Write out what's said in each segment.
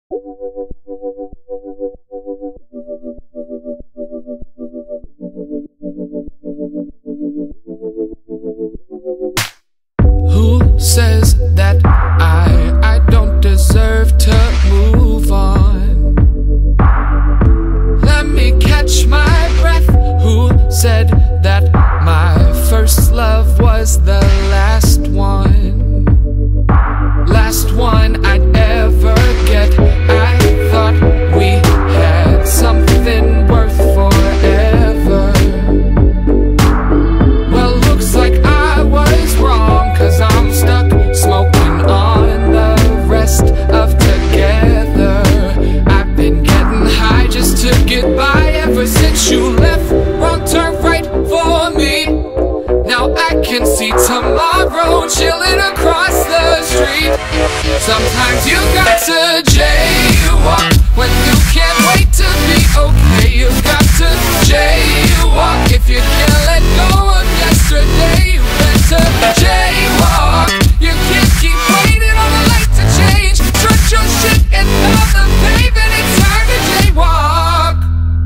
Who says that I don't deserve to move on? Let me catch my breath. Who said that my first love was the last one? Last one I'd ever get. I thought we had something worth forever. Well, looks like I was wrong, 'cause I'm stuck smoking on the rest of together. I've been getting high just to get by ever since you left. Wrong turn right for me. Now I can see tomorrow chilling across the street. Sometimes you got to jaywalk when you can't wait to be okay. You've got to jaywalk if you can't let go of yesterday. You better jaywalk. You can't keep waiting on the light to change. Trust your shit and on the pavement. It's time to jaywalk.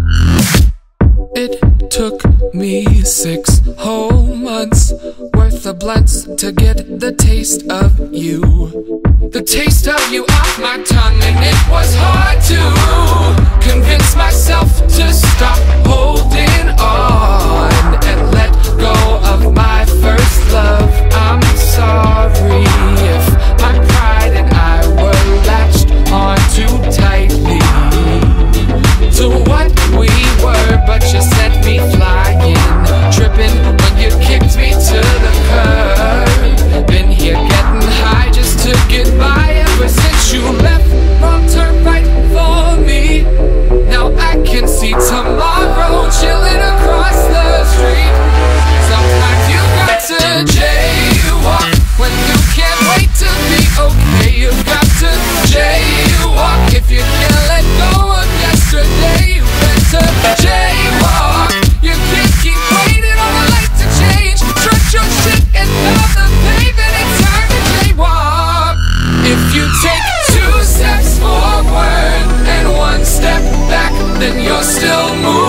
It took me 6 whole months worth of blunts to get the taste of you. The taste of you off my tongue, and it was hard to convince myself to stop holding on and let go of my first love. I'm sorry if my pride and I were latched on too tightly to what we were, but you sent me flying, tripping when you kicked me to the curb. Been here getting high just to get by ever since you left. Wrong turn right for me. Now I can see tomorrow chilling across the street. Sometimes you got to jaywalk when you can't wait to be okay. You've got to jaywalk if you can't let go of yesterday. You better jaywalk. You can't keep waiting on the light to change. Trust your shit and on the pavement. It's time to jaywalk. If you take 2 steps forward and 1 step back, then you're still moving.